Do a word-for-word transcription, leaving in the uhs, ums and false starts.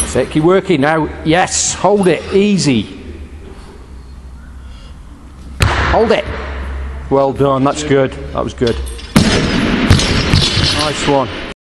That's it, keep working now. Yes, hold it, easy. Hold it. Well done, that's good. That was good. Nice one.